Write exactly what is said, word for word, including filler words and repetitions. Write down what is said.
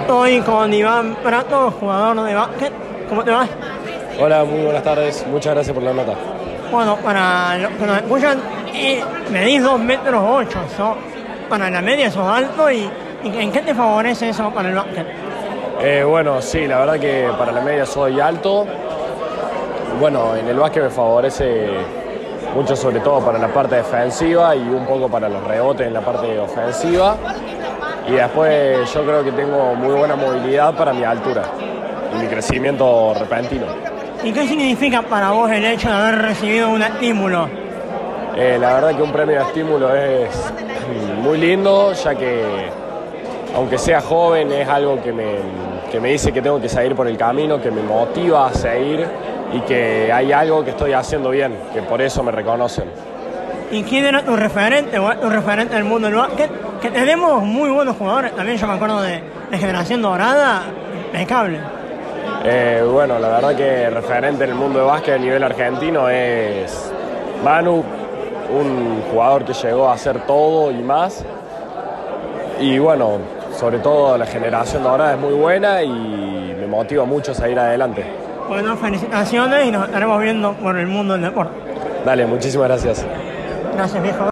Estoy con Iván Prato, jugador de básquet. ¿Cómo te va? Hola, muy buenas tardes. Muchas gracias por la nota. Bueno, para los que nos escuchan, eh, medís dos metros ocho. So, para la media sos alto y, y ¿en qué te favorece eso para el básquet? Eh, bueno, sí, la verdad que para la media soy alto. Bueno, en el básquet me favorece mucho, sobre todo para la parte defensiva y un poco para los rebotes en la parte ofensiva. Y después yo creo que tengo muy buena movilidad para mi altura y mi crecimiento repentino. ¿Y qué significa para vos el hecho de haber recibido un estímulo? Eh, la verdad que un premio de estímulo es muy lindo, ya que aunque sea joven es algo que me, que me dice que tengo que seguir por el camino, que me motiva a seguir y que hay algo que estoy haciendo bien, que por eso me reconocen. ¿Y quién era tu referente o tu referente del mundo del básquet? Que tenemos muy buenos jugadores, también yo me acuerdo de, de Generación Dorada, impecable. Eh, bueno, la verdad que referente en el mundo de básquet a nivel argentino es Manu, un jugador que llegó a hacer todo y más. Y bueno, sobre todo la Generación Dorada es muy buena y me motiva mucho a seguir adelante. Bueno, felicitaciones y nos estaremos viendo por el mundo del deporte. Dale, muchísimas gracias. Gracias, viejo.